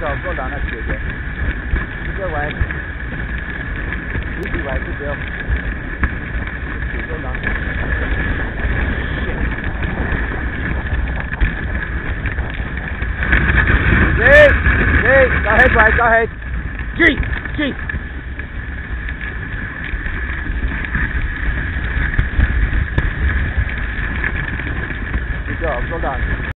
job, well done, that's good, yeah. Keep your way. Easy way, good deal. Good, well done. Go ahead, Wade, go ahead. G. Good job, well done.